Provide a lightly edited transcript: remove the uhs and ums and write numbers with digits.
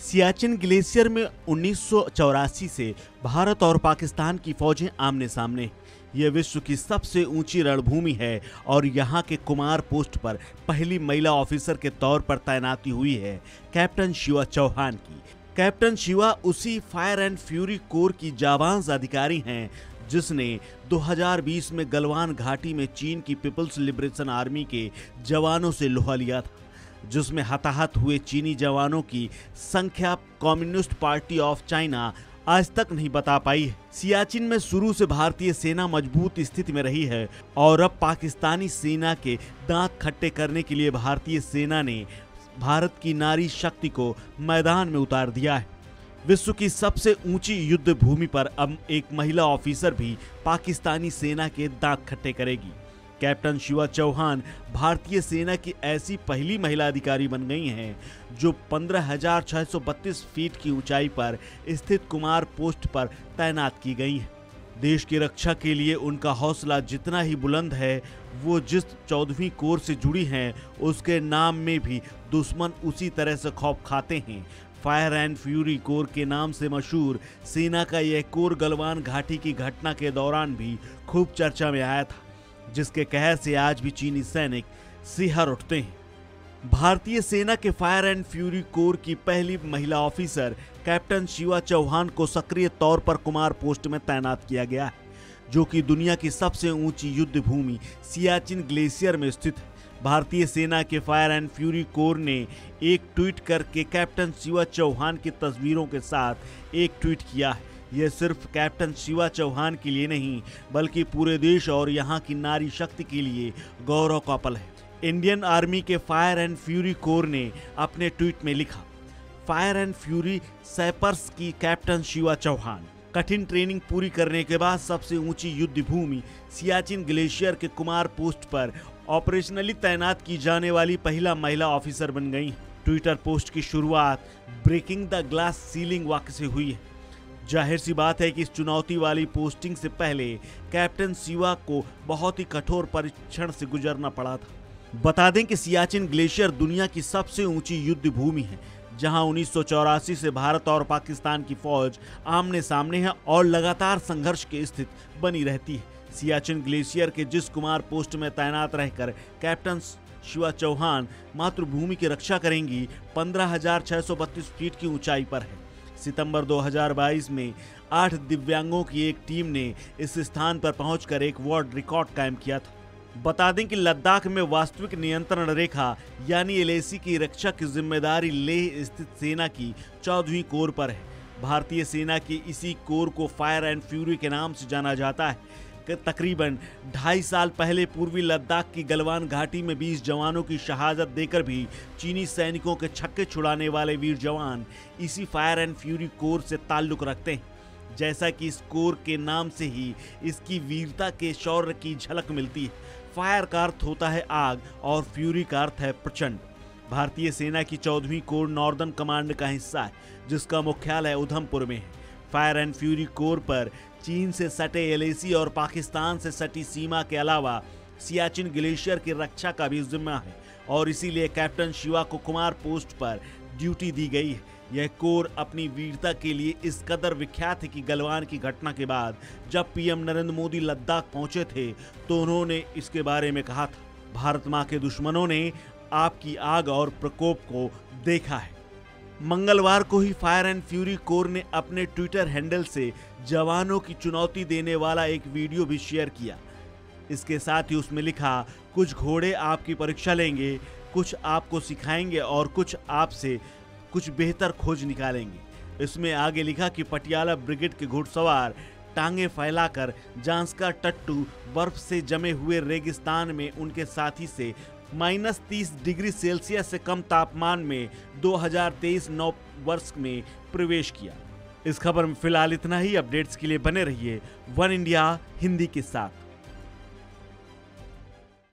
Siachen glacier में 1984 से भारत और पाकिस्तान की फौजें आमने सामने। यह विश्व की सबसे ऊंची रणभूमि है और यहाँ के कुमार पोस्ट पर पहली महिला ऑफिसर के तौर पर तैनाती हुई है कैप्टन शिवा चौहान की। कैप्टन शिवा उसी फायर एंड फ्यूरी कोर की जाबाज अधिकारी हैं जिसने 2020 में गलवान घाटी में चीन की पीपल्स लिबरेशन आर्मी के जवानों से लोहा लिया था, जिसमें हताहत हुए चीनी जवानों की संख्या कम्युनिस्ट पार्टी ऑफ चाइना आज तक नहीं बता पाई है। सियाचिन में शुरू से भारतीय सेना मजबूत स्थिति में रही है और अब पाकिस्तानी सेना के दांत खट्टे करने के लिए भारतीय सेना ने भारत की नारी शक्ति को मैदान में उतार दिया है। विश्व की सबसे ऊंची युद्ध भूमि पर अब एक महिला ऑफिसर भी पाकिस्तानी सेना के दांत खट्टे करेगी। कैप्टन शिवा चौहान भारतीय सेना की ऐसी पहली महिला अधिकारी बन गई हैं जो 15,632 फीट की ऊंचाई पर स्थित कुमार पोस्ट पर तैनात की गई हैं। देश की रक्षा के लिए उनका हौसला जितना ही बुलंद है, वो जिस 14वीं कोर से जुड़ी हैं उसके नाम में भी दुश्मन उसी तरह से खौफ खाते हैं। फायर एंड फ्यूरी कोर के नाम से मशहूर सेना का यह कोर गलवान घाटी की घटना के दौरान भी खूब चर्चा में आया था, जिसके कहर से आज भी चीनी सैनिक सिहर उठते हैं। भारतीय सेना के फायर एंड फ्यूरी कोर की पहली महिला ऑफिसर कैप्टन शिवा चौहान को सक्रिय तौर पर कुमार पोस्ट में तैनात किया गया है, जो कि दुनिया की सबसे ऊंची युद्ध भूमि सियाचिन ग्लेशियर में स्थित है। भारतीय सेना के फायर एंड फ्यूरी कोर ने एक ट्वीट करके कैप्टन शिवा चौहान की तस्वीरों के साथ एक ट्वीट किया है। यह सिर्फ कैप्टन शिवा चौहान के लिए नहीं बल्कि पूरे देश और यहाँ की नारी शक्ति के लिए गौरव का पल है। इंडियन आर्मी के फायर एंड फ्यूरी कोर ने अपने ट्वीट में लिखा, फायर एंड फ्यूरी सैपर्स की कैप्टन शिवा चौहान कठिन ट्रेनिंग पूरी करने के बाद सबसे ऊंची युद्ध भूमि सियाचिन ग्लेशियर के कुमार पोस्ट पर ऑपरेशनली तैनात की जाने वाली पहला महिला ऑफिसर बन गई। ट्विटर पोस्ट की शुरुआत ब्रेकिंग द ग्लास सीलिंग वाक्य से हुई है। जाहिर सी बात है कि इस चुनौती वाली पोस्टिंग से पहले कैप्टन शिवा को बहुत ही कठोर परीक्षण से गुजरना पड़ा था। बता दें कि सियाचिन ग्लेशियर दुनिया की सबसे ऊंची युद्ध भूमि है, जहां 1984 से भारत और पाकिस्तान की फौज आमने सामने है और लगातार संघर्ष की स्थिति बनी रहती है। सियाचिन ग्लेशियर के जिस कुमार पोस्ट में तैनात रहकर कैप्टन शिवा चौहान मातृभूमि की रक्षा करेंगी 15,632 फीट की ऊंचाई पर है। सितंबर 2022 में 8 दिव्यांगों की एक टीम ने इस स्थान पर पहुंचकर एक वर्ल्ड रिकॉर्ड कायम किया था। बता दें कि लद्दाख में वास्तविक नियंत्रण रेखा यानी एलएसी की रक्षा की जिम्मेदारी लेह स्थित सेना की 14वीं कोर पर है। भारतीय सेना की इसी कोर को फायर एंड फ्यूरी के नाम से जाना जाता है। तकरीबन 2.5 साल पहले पूर्वी लद्दाख की गलवान घाटी में 20 जवानों की शहादत देकर भी चीनी सैनिकों के छक्के छुड़ाने वाले वीर जवान इसी फायर एंड फ्यूरी कोर से ताल्लुक रखते हैं। जैसा कि इस कोर के नाम से ही इसकी वीरता के शौर्य की झलक मिलती है। फायर का अर्थ होता है आग और फ्यूरी का अर्थ है प्रचंड। भारतीय सेना की 14वीं कोर नॉर्दर्न कमांड का हिस्सा है, जिसका मुख्यालय उधमपुर में है। फायर एंड फ्यूरी कोर पर चीन से सटे एलएसी और पाकिस्तान से सटी सीमा के अलावा सियाचिन ग्लेशियर की रक्षा का भी जिम्मा है और इसीलिए कैप्टन शिवा को कुमार पोस्ट पर ड्यूटी दी गई है। यह कोर अपनी वीरता के लिए इस कदर विख्यात है कि गलवान की घटना के बाद जब पीएम नरेंद्र मोदी लद्दाख पहुंचे थे तो उन्होंने इसके बारे में कहा था, भारत मां के दुश्मनों ने आपकी आग और प्रकोप को देखा है। मंगलवार को ही फायर एंड फ्यूरी कोर ने अपने ट्विटर हैंडल से जवानों की चुनौती देने वाला एक वीडियो भी शेयर किया। इसके साथ ही उसमें लिखा, कुछ घोड़े आपकी परीक्षा लेंगे, कुछ आपको सिखाएंगे और कुछ आपसे कुछ बेहतर खोज निकालेंगे। इसमें आगे लिखा कि पटियाला ब्रिगेड के घुड़सवार टांगे फैलाकर जांस्का टट्टू बर्फ से जमे हुए रेगिस्तान में उनके साथी से -30 डिग्री सेल्सियस से कम तापमान में 2023 नव वर्ष में प्रवेश किया। इस खबर में फिलहाल इतना ही। अपडेट्स के लिए बने रहिए वन इंडिया हिंदी के साथ।